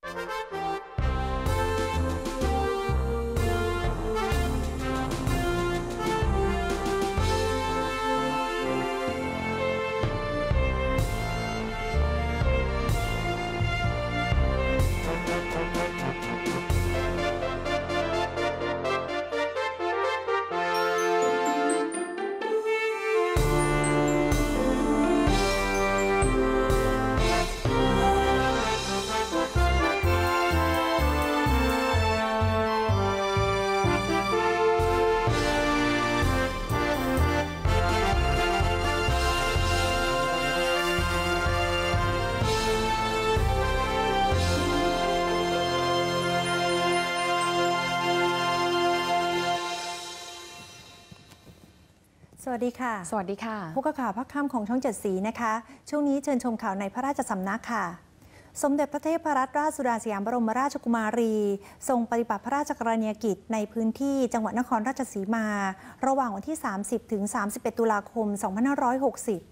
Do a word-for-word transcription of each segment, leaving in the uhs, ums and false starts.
สวัสดีค่ะสวัสดีค่ะพบกับข่าวภาคค่ำของช่องเจ็ดสีนะคะช่วงนี้เชิญชมข่าวในพระราชสำนักค่ะสมเด็จพระเทพรัตนราชสุดาสยามบรมราชกุมารีทรงปฏิบัติพระราชกรณียกิจในพื้นที่จังหวัดนครราชสีมาระหว่างวันที่ สามสิบ ถึง สามสิบเอ็ด ตุลาคม สองพันห้าร้อยหกสิบ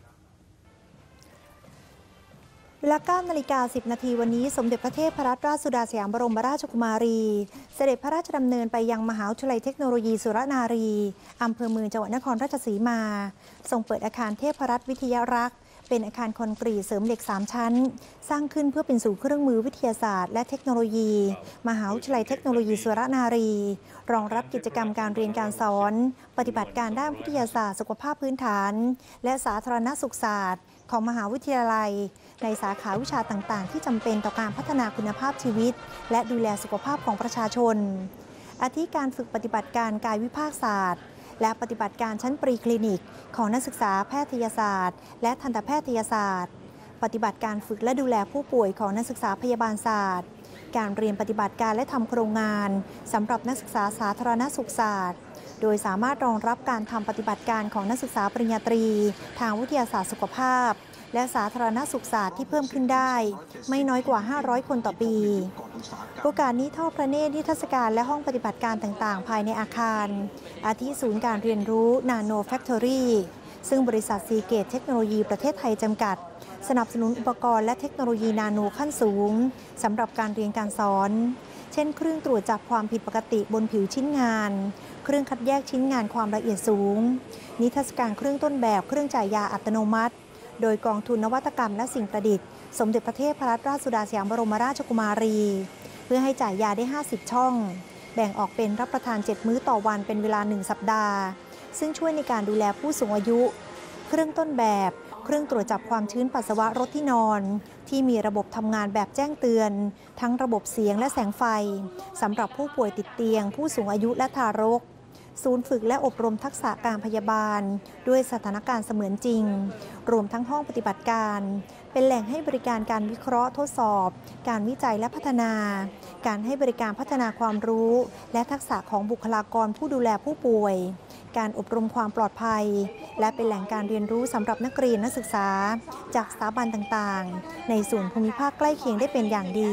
เวลา เก้านาฬิกาสิบนาทีวันนี้สมเด็จพระเทพรัตนราชสุดาสยามบรมราชกุมารีเสด็จพระราชดำเนินไปยังมหาวิทยาลัยเทคโนโลยีสุรนารีอำเภอเมืองจังหวัดนครราชสีมาทรงเปิดอาคารเทพรัตน์วิทยารักษ์เป็นอาคารคอนกรีตเสริมเหล็กสามชั้นสร้างขึ้นเพื่อเป็นศูนย์เครื่องมือวิทยาศาสตร์และเทคโนโลยีมหาวิทยาลัยเทคโนโลยีสุรนารีรองรับกิจกรรมการเรียนการสอนปฏิบัติการด้านวิทยาศาสตร์สุขภาพพื้นฐานและสาธารณสุขศาสตร์ของมหาวิทยาลัยในสาขาวิชาต่างๆที่จำเป็นต่อการพัฒนาคุณภาพชีวิตและดูแลสุขภาพของประชาชนอาทิการฝึกปฏิบัติการกายวิภาคศาสตร์และปฏิบัติการชั้นปรีคลินิกของนักศึกษาแพทยศาสตร์และทันตแพทยศาสตร์ปฏิบัติการฝึกและดูแลผู้ป่วยของนักศึกษาพยาบาลศาสตร์การเรียนปฏิบัติการและทำโครงงานสำหรับนักศึกษาสาธารณสุขศาสตร์โดยสามารถรองรับการทำปฏิบัติการของนักศึกษาปริญญาตรีทางวิทยาศาสตร์สุขภาพและสาธารณสุขศาสตร์ที่เพิ่มขึ้นได้ไม่น้อยกว่าห้าร้อยคนต่อปีโอกาสนี้ทอดพระเนตรนิทรรศการและห้องปฏิบัติการต่างๆภายในอาคารอาทิศูนย์การเรียนรู้นาโนแฟคทอรี่ซึ่งบริษัทซีเกตเทคโนโลยีประเทศไทยจำกัดสนับสนุนอุปกรณ์และเทคโนโลยีนาโนขั้นสูงสำหรับการเรียนการสอนเช่นเครื่องตรวจจับความผิดปกติบนผิวชิ้นงานเครื่องคัดแยกชิ้นงานความละเอียดสูงนิทรรศการเครื่องต้นแบบเครื่องจ่ายยาอัตโนมัติโดยกองทุนนวัตกรรมและสิ่งประดิษฐ์สมเด็จพระเทพรัตนราชสุดาสยามบรมราชกุมารีเพื่อให้จ่ายยาได้ห้าสิบช่องแบ่งออกเป็นรับประทานเจ็ดมื้อต่อวันเป็นเวลาหนึ่งสัปดาห์ซึ่งช่วยในการดูแลผู้สูงอายุเครื่องต้นแบบเครื่องตรวจจับความชื้นปัสสาวะรถที่นอนที่มีระบบทำงานแบบแจ้งเตือนทั้งระบบเสียงและแสงไฟสำหรับผู้ป่วยติดเตียงผู้สูงอายุและทารกศูนย์ฝึกและอบรมทักษะการพยาบาลด้วยสถานการณ์เสมือนจริงรวมทั้งห้องปฏิบัติการเป็นแหล่งให้บริการการวิเคราะห์ทดสอบการวิจัยและพัฒนาการให้บริการพัฒนาความรู้และทักษะของบุคลากรผู้ดูแลผู้ป่วยการอบรมความปลอดภัยและเป็นแหล่งการเรียนรู้สำหรับนักเรียนนักศึกษาจากสถาบันต่างๆในส่วนภูมิภาคใกล้เคียงได้เป็นอย่างดี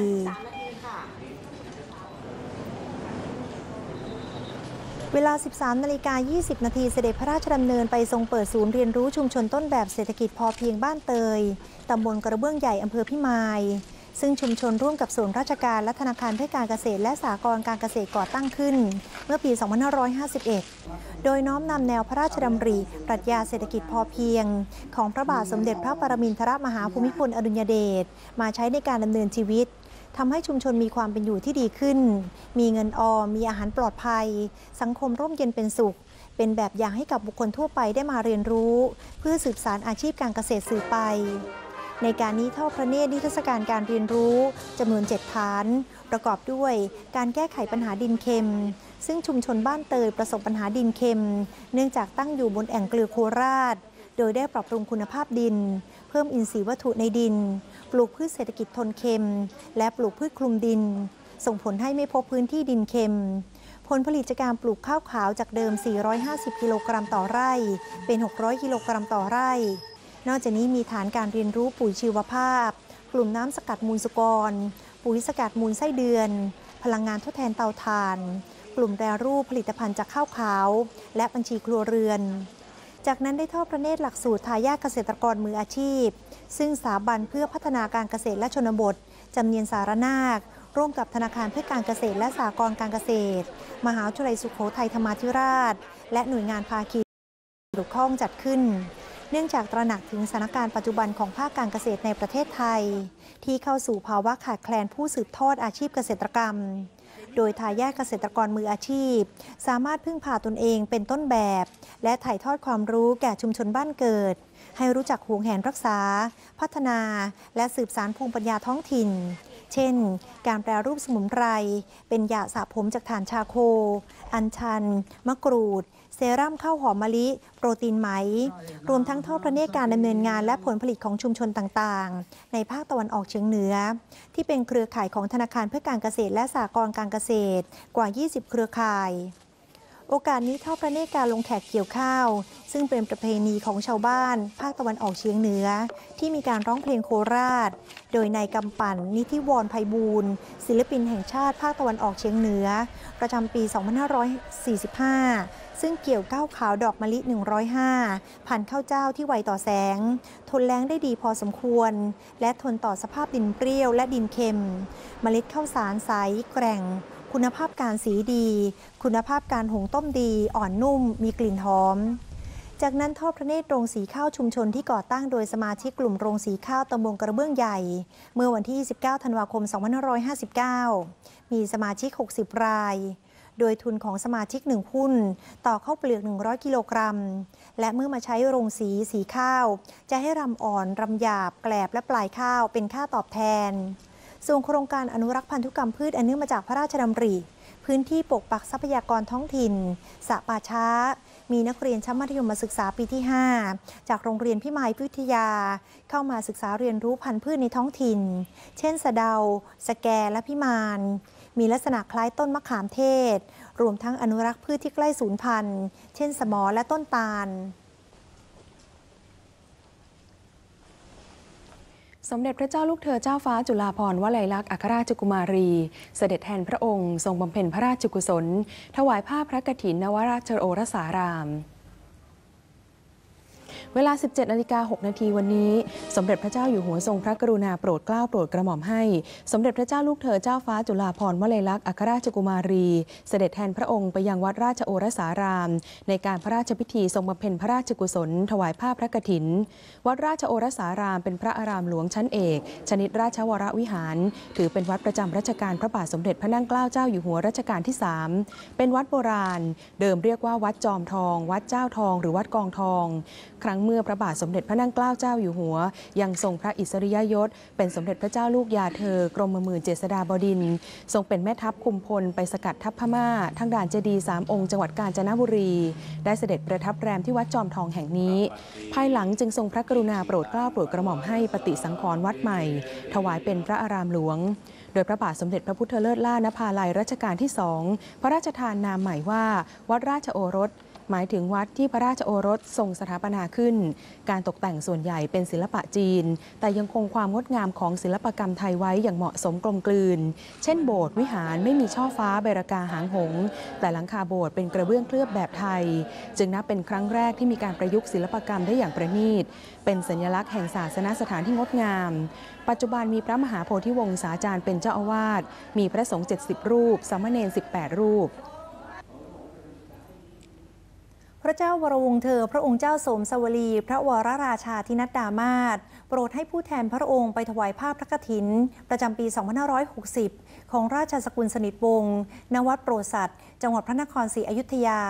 เวลา สิบสามนาฬิกายี่สิบนาทีเสด็จพระราชดำเนินไปทรงเปิดศูนย์เรียนรู้ชุมชนต้นแบบเศรษฐกิจพอเพียงบ้านเตยตำบลกระเบื้องใหญ่อำเภอพิมายซึ่งชุมชนร่วมกับส่วนราชการและธนาคารเพื่อการเกษตรและสหกรณ์การเกษตรก่อตั้งขึ้นเมื่อปี สองพันห้าร้อยห้าสิบเอ็ด โดยน้อมนำแนวพระราชดำริปรัชญาเศรษฐกิจพอเพียงของพระบาทสมเด็จพระปรมินทรมหาภูมิพลอดุลยเดชมาใช้ในการดำเนินชีวิตทำให้ชุมชนมีความเป็นอยู่ที่ดีขึ้นมีเงินออมมีอาหารปลอดภัยสังคมร่มเย็นเป็นสุขเป็นแบบอย่างให้กับบุคคลทั่วไปได้มาเรียนรู้เพื่อสืบสานอาชีพการเกษตรสืบไปในการนี้ทอดพระเนตรนิทรรศการการเรียนรู้จำนวนเจ็ดฐานประกอบด้วยการแก้ไขปัญหาดินเค็มซึ่งชุมชนบ้านเตยประสบปัญหาดินเค็มเนื่องจากตั้งอยู่บนแอ่งเกลือโคราชโดยได้ปรับปรุงคุณภาพดินเพิ่มอินทรีย์วัตถุในดินปลูกพืชเศรษฐกิจทนเค็มและปลูกพืชคลุมดินส่งผลให้ไม่พบพื้นที่ดินเค็มผลผลิตจากการปลูกข้าวขาวจากเดิมสี่ร้อยห้าสิบกิโลกรัมต่อไร่เป็นหกร้อยกิโลกรัมต่อไร่นอกจากนี้มีฐานการเรียนรู้ปุ๋ยชีวภาพกลุ่มน้ำสกัดมูลสุกรปุ๋ยสกัดมูลไส้เดือนพลังงานทดแทนเตาถ่านกลุ่มแปรรูปผลิตภัณฑ์จากข้าวขาวและบัญชีครัวเรือนจากนั้นได้ทอดพระเนตรหลักสูตรทายาทเกษตรกรมืออาชีพซึ่งสถาบันเพื่อพัฒนาการเกษตรและชนบทจำเนียนสารนาคร่วมกับธนาคารเพื่อการเกษตรและสหกรณ์การเกษตรมหาวิทยาลัยสุโขทัยธรรมาธิราชและหน่วยงานภาคีเกี่ยวข้องจัดขึ้นเนื่องจากตระหนักถึงสถานการณ์ปัจจุบันของภาคการเกษตรในประเทศไทยที่เข้าสู่ภาวะขาดแคลนผู้สืบทอดอาชีพเกษตรกรรมโดยทายาทเกษตรกรมืออาชีพสามารถพึ่งพาตนเองเป็นต้นแบบและถ่ายทอดความรู้แก่ชุมชนบ้านเกิดให้รู้จักหวงแหนรักษาพัฒนาและสืบสานภูมิปัญญาท้องถิ่นเช่นการแปรรูปสมุนไพรเป็นยาสระผมจากถ่านชาโคอัญชันมะกรูดเซรั่มข้าวหอมมะลิโปรตีนไหมรวมทั้งทอดพระเนตรการดำเนินงานและผลผลิตของชุมชนต่างๆในภาคตะวันออกเฉียงเหนือที่เป็นเครือข่ายของธนาคารเพื่อการเกษตรและสหกรณ์การเกษตรกว่า ยี่สิบ เครือข่ายโอกาสนี้ทอดพระเนตรการลงแขกเกี่ยวข้าวซึ่งเป็นประเพณีของชาวบ้านภาคตะวันออกเฉียงเหนือที่มีการร้องเพลงโคราชโดยนายกำปั่นนิธิวรไพบูลย์ศิลปินแห่งชาติภาคตะวันออกเฉียงเหนือประจำปี สองพันห้าร้อยสี่สิบห้า ซึ่งเกี่ยวก้าวขาวดอกมะลิ หนึ่งร้อยห้า พันธุ์ข้าวเจ้าที่ไวต่อแสงทนแล้งได้ดีพอสมควรและทนต่อสภาพดินเปรี้ยวและดินเค็มเมล็ดข้าวสารใสแกร่งคุณภาพการสีดีคุณภาพการหุงต้มดีอ่อนนุ่มมีกลิ่นหอมจากนั้นทอดพระเนตรโรงสีข้าวชุมชนที่ก่อตั้งโดยสมาชิกกลุ่มโรงสีข้าวตำบลกระเบื้องใหญ่เมื่อวันที่ ยี่สิบเก้า ธันวาคม สองพันห้าร้อยห้าสิบเก้า มีสมาชิก หกสิบ รายโดยทุนของสมาชิกหนึ่งหุ้นต่อข้าวเปลือก หนึ่งร้อย กิโลกรัมและเมื่อมาใช้โรงสีสีข้าวจะให้รำอ่อนรำหยาบแกลบและปลายข้าวเป็นค่าตอบแทนส่วนโครงการอนุรักษ์พันธุกรรมพืชอันเนื่องมาจากพระราชดำริพื้นที่ปกปักทรัพยากรท้องถิ่นสระป่าช้ามีนักเรียนชั้นมัธยมศึกษาปีที่ ห้า จากโรงเรียนพิมายวิทยาเข้ามาศึกษาเรียนรู้พันธุ์พืชในท้องถิ่นเช่นสะเดาสแกและพิมานมีลักษณะคล้ายต้นมะขามเทศรวมทั้งอนุรักษ์พืชที่ใกล้สูญพันธุ์เช่นสมอและต้นตาลสมเด็จพระเจ้าลูกเธอเจ้าฟ้าจุฬาภรณ์วลัยลักษณ์อัครราชกุมารีเสด็จแทนพระองค์ทรงบำเพ็ญพระราชกุศลถวายผ้าพระกฐินนวราชโอรสารามเวลา สิบเจ็ดนาฬิกาหกนาทีวันนี้สมเด็จพระเจ้าอยู่หัวทรงพระกรุณาโปรดเกล้าโปรดกระหม่อมให้สมเด็จพระเจ้าลูกเธอเจ้าฟ้าจุฬาภรณ์วลัยลักษณ์อัครราชกุมารีเสด็จแทนพระองค์ไปยังวัดราชโอรสารามในการพระราชพิธีทรงบำเพ็ญพระราชกุศลถวายผ้าพระกฐินวัดราชโอรสารามเป็นพระอารามหลวงชั้นเอกชนิดราชวรวิหารถือเป็นวัดประจำรัชกาลพระบาทสมเด็จพระนั่งเกล้าเจ้าอยู่หัวรัชกาลที่สามเป็นวัดโบราณเดิมเรียกว่าวัดจอมทองวัดเจ้าทองหรือวัดกองทองครั้งเมื่อพระบาทสมเด็จพระนั่งเกล้าเจ้าอยู่หัวยังทรงพระอิสริยยศเป็นสมเด็จพระเจ้าลูกยาเธอกรมหมื่นเจษฎาบดินทร์ทรงเป็นแม่ทัพคุมพลไปสกัดทัพพม่าทางด่านเจดีย์สามองค์จังหวัดกาญจนบุรีได้เสด็จประทับแรมที่วัดจอมทองแห่งนี้ภายหลังจึงทรงพระกรุณาโปรดเกล้าโปรดกระหม่อมให้ปฏิสังขรณ์วัดใหม่ถวายเป็นพระอารามหลวงโดยพระบาทสมเด็จพระพุทธเลิศล่านภาลัยรัชกาลที่สองพระราชทานนามใหม่ว่าวัดราชโอรสหมายถึงวัดที่พระราชโอรสทรงสถาปนาขึ้นการตกแต่งส่วนใหญ่เป็นศิลปะจีนแต่ยังคงความงดงามของศิลปกรรมไทยไว้อย่างเหมาะสมกลมกลืนเช่นโบสถ์วิหารไม่มีช่อฟ้าใบรากาหางหงส์แต่หลังคาโบสถ์เป็นกระเบื้องเคลือบแบบไทยจึงนับเป็นครั้งแรกที่มีการประยุกต์ศิลปกรรมได้อย่างประณีตเป็นสัญลักษณ์แห่งศาสนสถานที่งดงามปัจจุบันมีพระมหาโพธิวงศาจารย์เป็นเจ้าอาวาสมีพระสงฆ์เจ็ดสิบรูปสามเณรสิบแปดรูปพระเจ้าวรวงศ์เธอพระองค์เจ้าโสมสวลีพระวรราชาธินัดดามาศโปรดให้ผู้แทนพระองค์ไปถวายผ้าพระกฐินประจำปี สองพันห้าร้อยหกสิบ ของราชสกุลสนิทวงศ์ณวัดโปรดสัตว์จังหวัดพระนครศรีอยุธยา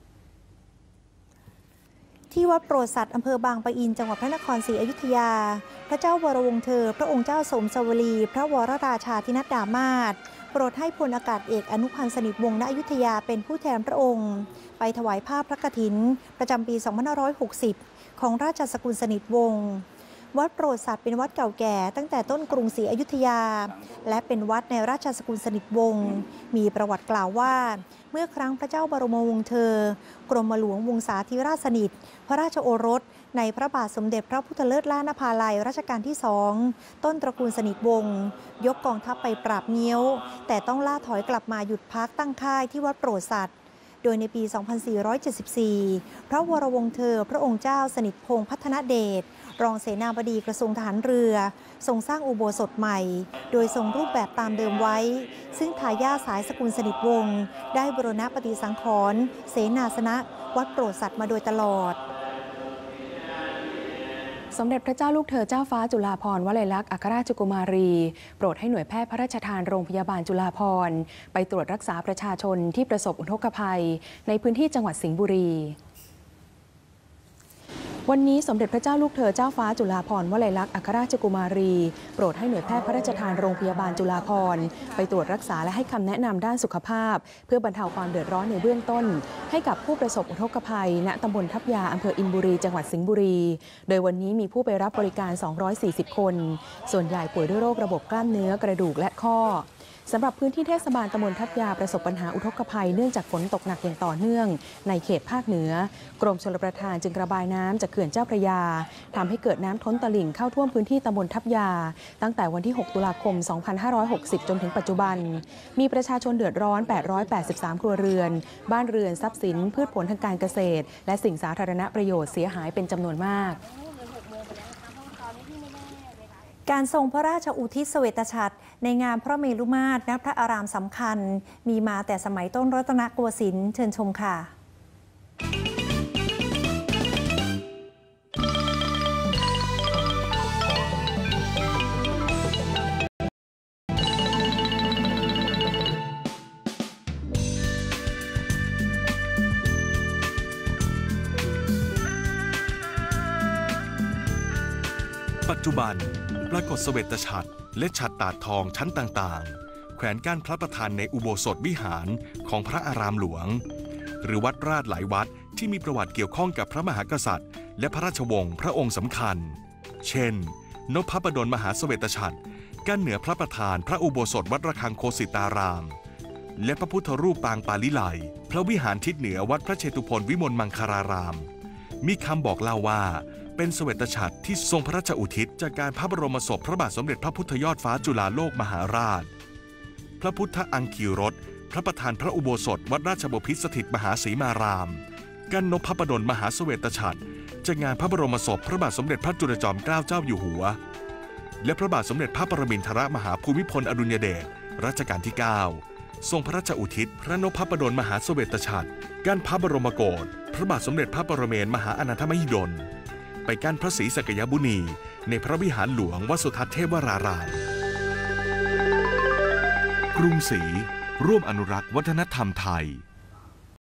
ที่วัดโปรดสัตว์อำเภอบางปะอินจังหวัดพระนครศรีอยุธยาพระเจ้าวรวงศ์เธอพระองค์เจ้าโสมสวลีพระวรราชาธินัดดามาศโปรดให้พลอากาศเอกอนุพันธ์สนิทวงศ์ณอยุธยาเป็นผู้แทนพระองค์ไปถวายผ้าพระกฐินประจำปี สองพันห้าร้อยหกสิบ ของราชสกุลสนิทวงศ์วัดโปรดสัตว์เป็นวัดเก่าแก่ตั้งแต่ต้นกรุงศรีอยุธยาและเป็นวัดในราชสกุลสนิทวงศ์มีประวัติกล่าวว่าเมื่อครั้งพระเจ้าบรมวงศ์เธอกรมหลวงวงศาธิราชสนิทพระราชโอรสในพระบาทสมเด็จพระพุทธเลิศล่านภาลัยรัชกาลที่สองต้นตระกูลสนิทวงศ์ยกกองทัพไปปราบเงี้ยวแต่ต้องล่าถอยกลับมาหยุดพักตั้งค่ายที่วัดโปรดสัตว์โดยในปี สองพันสี่ร้อยเจ็ดสิบสี่ พระวรวงศ์เธอพระองค์เจ้าสนิทพงษ์พัฒนเดชรองเสนาบดีกระทรวงทหารเรือทรงสร้างอุโบสถใหม่โดยทรงรูปแบบตามเดิมไว้ซึ่งทายาทสายสกุลสนิทวงศ์ได้บูรณะปฏิสังขรณ์เสนาสนะวัดโปรดสัตว์มาโดยตลอดสมเด็จพระเจ้าลูกเธอเจ้าฟ้าจุฬาภรณ์วลัยลักษณ์อัครราชกุมารีโปรดให้หน่วยแพทย์พระราชทานโรงพยาบาลจุฬาภรณ์ไปตรวจรักษาประชาชนที่ประสบอุทกภัยในพื้นที่จังหวัดสิงห์บุรีวันนี้สมเด็จพระเจ้าลูกเธอเจ้าฟ้าจุฬาภรณ์วลัยลักษณ์อัครราชกุมารีโปรดให้หน่วยแพทย์พระราชทานโรงพยาบาลจุฬาภรณ์ไปตรวจรักษาและให้คำแนะนำด้านสุขภาพเพื่อบรรเทาความเดือดร้อนในเบื้องต้นให้กับผู้ประสบอุทกภัยณตำบลทับยาอำเภออินบุรีจังหวัดสิงห์บุรีโดยวันนี้มีผู้ไปรับบริการสองร้อยสี่สิบคนส่วนใหญ่ป่วยด้วยโรคระบบกล้ามเนื้อกระดูกและข้อสำหรับพื้นที่เทศบาลตำบลทับยาประสบปัญหาอุทกภัยเนื่องจากฝนตกหนักอย่างต่อเนื่องในเขตภาคเหนือกรมชลประทานจึงระบายน้ำจากเขื่อนเจ้าพระยาทำให้เกิดน้ำท้นตลิ่งเข้าท่วมพื้นที่ตำบลทับยาตั้งแต่วันที่หกตุลาคมสองพันห้าร้อยหกสิบจนถึงปัจจุบันมีประชาชนเดือดร้อนแปดร้อยแปดสิบสามครัวเรือนบ้านเรือนทรัพย์สินพืชผลทางการเกษตรและสิ่งสาธารณประโยชน์เสียหายเป็นจำนวนมากการทรงพระราชอุทิศเสวตฉัตรในงานพระเมรุมาตรณพระอารามสำคัญมีมาแต่สมัยต้นรัตนโกสินทร์เชิญชมค่ะปัจจุบันปรากฏเสวตฉัตรและฉัตรตาดทองชั้นต่างๆแขวนก้านพระประธานในอุโบสถวิหารของพระอารามหลวงหรือวัดราชหลายวัดที่มีประวัติเกี่ยวข้องกับพระมหากษัตริย์และพระราชวงศ์พระองค์สำคัญเช่นนพบดลมหาเสวตฉัตรกั้นเหนือพระประธานพระอุโบสถวัดระฆังโคสิตารามและพระพุทธรูปปางปาลิไลพระวิหารทิศเหนือวัดพระเชตุพนวิมลมังคารารามมีคำบอกเล่าว่าเป็นเสวตฉัตรที่ทรงพระราชอุทิศจากการพระบรมศพพระบาทสมเด็จพระพุทธยอดฟ้าจุฬาโลกมหาราชพระพุทธอังคีรสพระประธานพระอุโบสถวัดราชบพิตรสถิตมหาศรีมารามกั้นนพบดลมหาเสวตฉัตรจากงานพระบรมศพพระบาทสมเด็จพระจุลจอมเกล้าเจ้าอยู่หัวและพระบาทสมเด็จพระปรมินทรมหาภูมิพลอดุลยเดชรัชกาลที่เก้าทรงพระราชอุทิศพระนพบดลมหาเสวตฉัตรกั้นพระบรมโกศพระบาทสมเด็จพระปรเมนทรมหาอนันทมหิดลไปกั้นพระศรีสักยมุนีในพระวิหารหลวงวัดสุทัศน์เทพวรารามกรุงศรีร่วมอนุรักษ์วัฒนธรรมไทย